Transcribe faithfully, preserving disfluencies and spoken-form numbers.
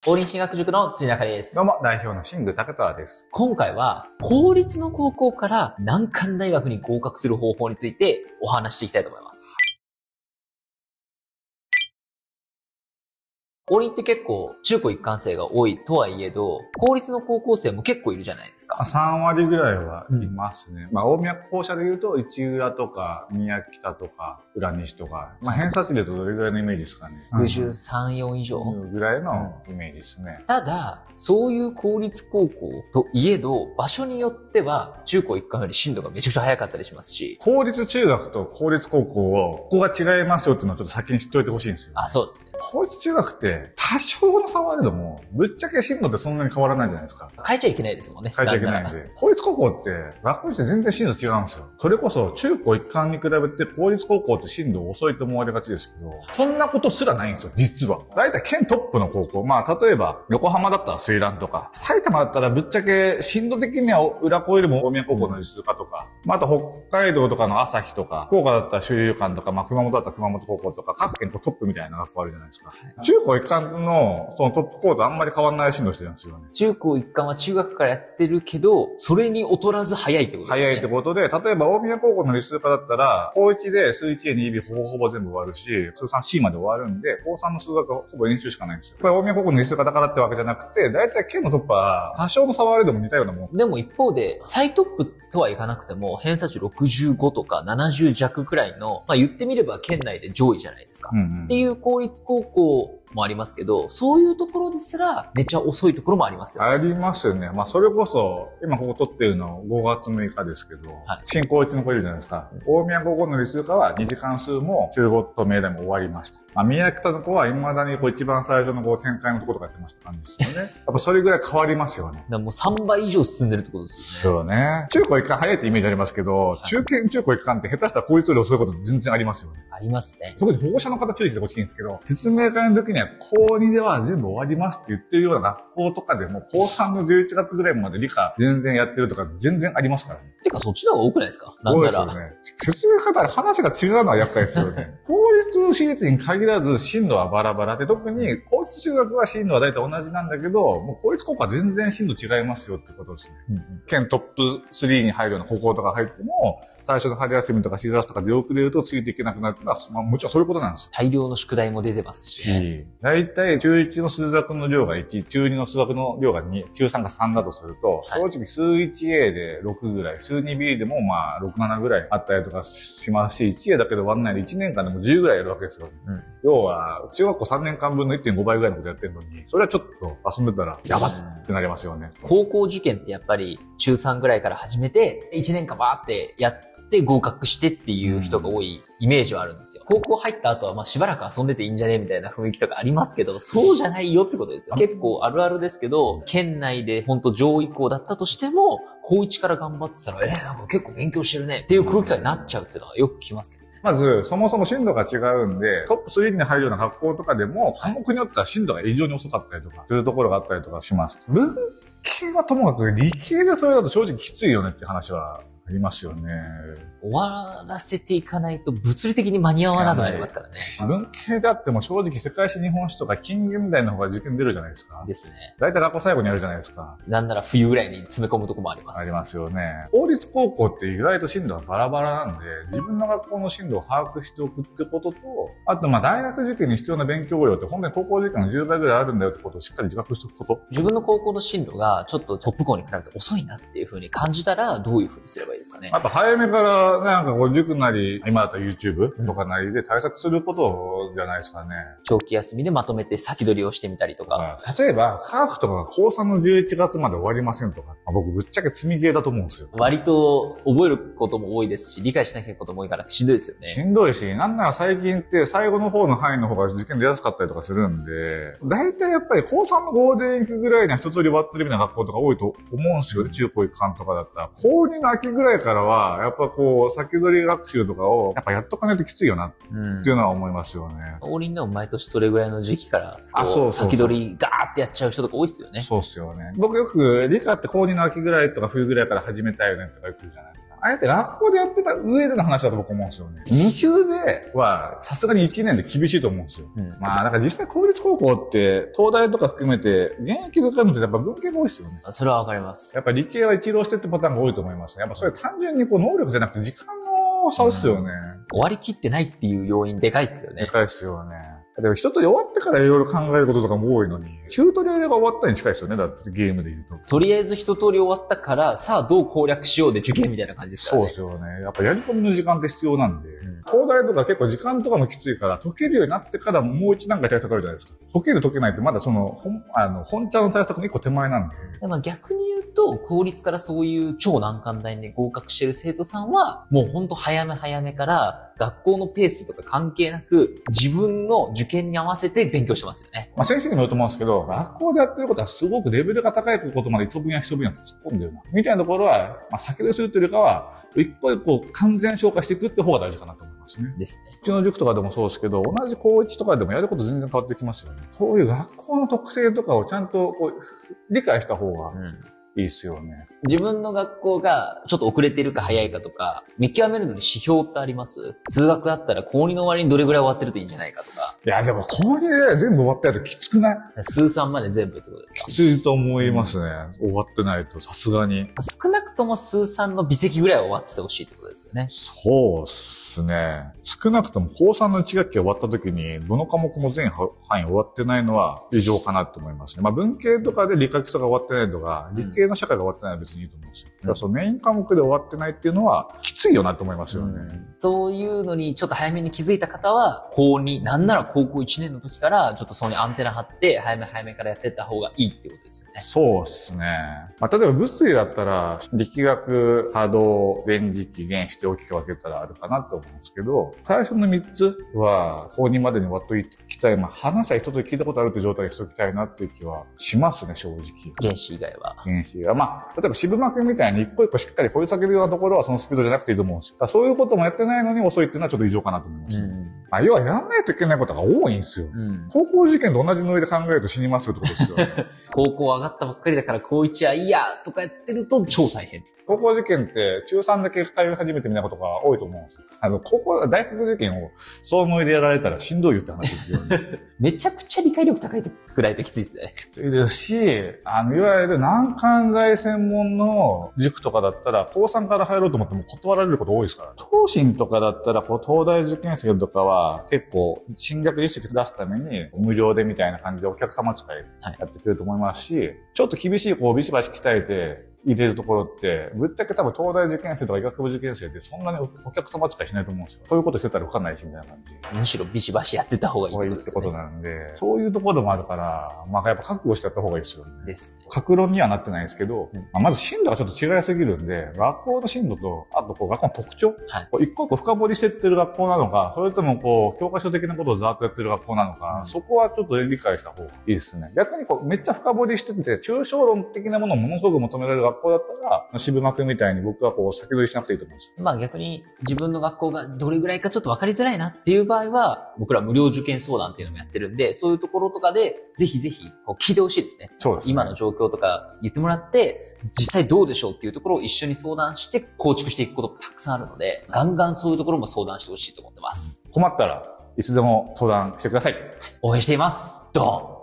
公立進学塾の辻中です。 どうも、代表の新宮武虎です。 今回は、公立の高校から難関大学に合格する方法についてお話していきたいと思います。公立って結構中高一貫生が多いとはいえど、公立の高校生も結構いるじゃないですか。 さんわりぐらいはいますね。うん、まあ、大宮校舎で言うと、市浦とか、宮北とか、浦西とか、まあ、偏差値で言うとどれぐらいのイメージですかね。 ろくじゅうさん、よん以上ぐらいのイメージですね。 ただ、そういう公立高校といえど、場所によっては中高一貫より進度がめちゃくちゃ早かったりしますし。 公立中学と公立高校を、ここが違いますよっていうのをちょっと先に知っておいてほしいんですよ。 あ、そうですね。 公立中学って多少の差はあれども、ぶっちゃけ進度ってそんなに変わらないじゃないですか。 変えちゃいけないですもんね。 変えちゃいけないんで。公立高校って学校によって全然進度違うんですよ。それこそ中高一貫に比べて公立高校って進度遅いと思われがちですけど、そんなことすらないんですよ、実は。だいたい県トップの高校。まあ、例えば横浜だったら水蘭とか、埼玉だったらぶっちゃけ進度的には浦高よりも大宮高校の実科とか、まあ、あと北海道とかの朝日とか、福岡だったら修友館とか、まあ、熊本だったら熊本高校とか、各県とトップみたいな学校あるじゃないですか。中高一貫のそのトップ校とあんまり変わらない進路してるんですよね。 中高一貫は中学からやってるけど、それに劣らず早いってことですね。 早いってことで、例えば大宮高校の理数科だったら、高いちで数 いちエーにビー ほぼほぼ全部終わるし、通算 C まで終わるんで、高さんの数学はほぼ練習しかないんですよ。これ大宮高校の理数科だからってわけじゃなくて、だいたい県のトップは多少の差はあれでも似たようなもん。 でも一方で、最トップとはいかなくても、偏差値ろくじゅうごとかななじゅう弱くらいの、まあ言ってみれば県内で上位じゃないですか。うんうん、っていう公立高校もありますけど、そういうところですら、めちゃ遅いところもありますよね。 ありますよね。まあ、それこそ、今ここ撮ってるのごがつむいかですけど、はい、新高一の子いるじゃないですか。大宮高校の理数科はに次関数も中ごと命題も終わりました。まあ、宮北の子は未だにこう一番最初のこう展開のところとかやってました感じですよね。やっぱそれぐらい変わりますよね。 だからもうさんばい以上進んでるってことですよね。 そうね。中高一貫早いってイメージありますけど、はい、中堅中高一貫って下手したら公立より遅いこと全然ありますよね。 ありますね。 特に保護者の方注意してほしいんですけど、説明会の時には高にでは全部終わりますって言ってるような学校とかでも、高さんのじゅういちがつぐらいまで理科全然やってるとか全然ありますからね。 てかそっちの方が多くないですか？なんなら。 そうですよね。説明方で話が違うのは厄介ですよね。公立私立に限らず進路はバラバラで、特に公立中学は進路は大体同じなんだけど、もう公立高校は全然進路違いますよってことですね。うんうん、県トップスリーに入るような高校とか入っても、最初の春休みとかしがつとか出遅れるとついていけなくなるのは、まあもちろんそういうことなんです。 大量の宿題も出てますし、ね。 大体中いちの数学の量がいち、中にの数学の量がに、中さんがさんだとすると、はい、正直数 いちエー でろくぐらい、数 にビー でもまあろく、ななぐらいあったりとかしますし、いちエー だけで終わんないでいちねんかんでもじゅうぐらいやるわけですよ。うん、要は、中学校さんねんかんぶんの いってんご 倍ぐらいのことやってるのに、それはちょっと遊んでたらやばってなりますよね。 高校受験ってやっぱり中さんぐらいから始めて、いちねんかんバーってやってで合格してっていう人が多いイメージはあるんですよ。高校入った後はまあしばらく遊んでていいんじゃねみたいな雰囲気とかありますけど、そうじゃないよってことですよ。結構あるあるですけど、県内で本当上位校だったとしても、高いちから頑張ってたら、えー、なんか結構勉強してるねっていう空気感になっちゃうっていうのはよく聞きますけどね。 まず、そもそも進路が違うんで、トップスリーに入るような学校とかでも、科目によっては進路が異常に遅かったりとか、するところがあったりとかします。文系はともかく理系でそれだと正直きついよねって話はありますよね。 終わらせていかないと物理的に間に合わなくなりますからね。 文系であっても正直世界史日本史とか近現代の方が受験出るじゃないですか。 ですね。 だいたい学校最後にやるじゃないですか。 なんなら冬ぐらいに詰め込むとこもあります。 ありますよね。公立高校って意外と進路がバラバラなんで、自分の学校の進路を把握しておくってことと、あとまあ大学受験に必要な勉強量って本当に高校受験のじゅうばいぐらいあるんだよってことをしっかり自覚しておくこと。 自分の高校の進路がちょっとトップ校に比べて遅いなっていう風に感じたらどういう風にすればいいですかね。 あと早めからなんかこう塾なり、今だったら YouTube とかなりで対策することじゃないですかね。 長期休みでまとめて先取りをしてみたりとか。 例えば、科学とかが高さんのじゅういちがつまで終わりませんとか、僕ぶっちゃけ積みゲーだと思うんですよ。 割と覚えることも多いですし、理解しなきゃいけないことも多いからしんどいですよね。 しんどいし、なんなら最近って最後の方の範囲の方が受験出やすかったりとかするんで、大体やっぱり高さんのゴールデンウィークぐらいには一通り終わってるみたいな学校とか多いと思うんですよね。中高一貫とかだったら。高にの秋ぐらいらいからは、やっぱこう、先取り学習とかを、やっぱやっとかないときついよな、っていうのは思いますよね。 王林でも毎年それぐらいの時期から、 あ、そうそうそう。 先取りガーってやっちゃう人とか多いっすよね。 そうっすよね。僕よく、理科って高にの秋ぐらいとか冬ぐらいから始めたよねとか言ってるじゃないですか。あえて学校でやってた上での話だと僕思うんですよね。に週では、さすがにいちねんで厳しいと思うんですよ。うん、まあ、だから実際公立高校って、東大とか含めて、現役で通うのってやっぱ文系が多いっすよね。 それはわかります。 やっぱ理系は一浪してってパターンが多いと思いますね。やっぱそれ単純にこう能力じゃなくて時間の差ですよね、うん。 終わりきってないっていう要因でかいっすよね。 でかいっすよね。でも一通り終わってからいろいろ考えることとかも多いのに、チュートリアルが終わったに近いですよね。だってゲームで言うと。 とりあえず一通り終わったから、さあどう攻略しようで受験みたいな感じですからね。 そうですよね。やっぱやり込みの時間って必要なんで、うん、東大とか結構時間とかもきついから、解けるようになってからもう一段階対策あるじゃないですか。解ける解けないってまだその、本、あの、本茶の対策の一個手前なんで。 でも逆に言うと、公立からそういう超難関大に合格してる生徒さんは、もうほんと早め早めから、学校のペースとか関係なく、自分の受験に合わせて勉強してますよね。 まあ先生にも言うと思うんですけど、学校でやってることはすごくレベルが高いことまで一分野一分野突っ込んでるな。みたいなところは、まあ先取りするというよりかは、一個一個完全消化していくって方が大事かなと思いますね。 ですね。 うちの塾とかでもそうですけど、同じ高一とかでもやること全然変わってきますよね。そういう学校の特性とかをちゃんとこう理解した方が、うんいいっすよね。 自分の学校がちょっと遅れてるか早いかとか、見極めるのに指標ってあります？数学だったら高にの終わりにどれぐらい終わってるといいんじゃないかとか。 いや、でも高にで全部終わったやつきつくない？ 数さんまで全部ってことですか？ きついと思いますね。うん、終わってないとさすがに。 少なくとも数さんの微積ぐらいは終わっててほしいってことですよね。 そうっすね。少なくとも高さんのいち学期終わった時に、どの科目も全範囲終わってないのは異常かなと思いますね。まあ文系とかで理科基礎が終わってないとか、理系の社会が終わってないのは別にいいと思うんですよ。だからそのメイン科目で終わってないっていうのはきついよなと思いますよね。うん、 そういうのにちょっと早めに気づいた方は、高に、なんなら高校いちねんの時からちょっとそこにアンテナ張って、早め早めからやっていった方がいいってことですよね。 そうですね。まあ例えば物理だったら、力学、波動、電磁気、原子って大きく分けたらあるかなと思うんですけど、最初のみっつは高にまでに終わっときたい。まあ話は一つで聞いたことあるって状態にしときたいなっていう気はしますね、正直。 原子以外は。 原子が。まあ、例えば渋幕みたいに一個一個しっかり掘り下げるようなところはそのスピードじゃなくていいと思うんですよ。そういうこともやってないのに遅いっていうのはちょっと異常かなと思います。うんまあ、要はやんないといけないことが多いんですよ。うん、高校受験と同じノリで考えると死にますよってことですよ、ね。 高校上がったばっかりだから高いちはいいやとかやってると超大変。 高校受験って中さんだけ通い始めてみたいなことが多いと思うんですよ。あの、高校、大学受験をそのノリでやられたらしんどいよって話ですよね。 めちゃくちゃ理解力高いくらいときついですね。 きついですし、あの、いわゆる難関大専門の塾とかだったら、高さんから入ろうと思っても断られること多いですから。東進とかだったら、こう、東大受験生とかは結構、侵略実績出すために、無料でみたいな感じでお客様使いやってくれると思いますし、はい、ちょっと厳しい、こう、ビシバシ鍛えて、入れるところって、ぶっちゃけ多分東大受験生とか医学部受験生ってそんなにお客様扱いしないと思うんですよ。そういうことしてたら分かんないしみたいな感じ。 むしろビシバシやってた方がいいってことですね。 ってことなんで、そういうところもあるから、まあやっぱ覚悟してやった方がいいですよね。 ですね。 格論にはなってないですけど、うんまあ、まず進路がちょっと違いすぎるんで、学校の進路と、あとこう学校の特徴、はい、こう一個一個深掘りしてってる学校なのか、それともこう教科書的なことをざーっとやってる学校なのか、うん、そこはちょっと理解した方がいいですね。逆にこうめっちゃ深掘りしてて、抽象論的なものをものすごく求められる学校だったら、渋幕みたいに僕はこう先取りしなくていいと思うんですよ。 まあ逆に自分の学校がどれぐらいかちょっと分かりづらいなっていう場合は、僕ら無料受験相談っていうのもやってるんで、そういうところとかでぜひぜひこう聞いてほしいですね。 そうですね。 今の状況とか言ってもらって、実際どうでしょうっていうところを一緒に相談して構築していくこともたくさんあるので、ガンガンそういうところも相談してほしいと思ってます。 困ったらいつでも相談してください。 応援しています。ドン。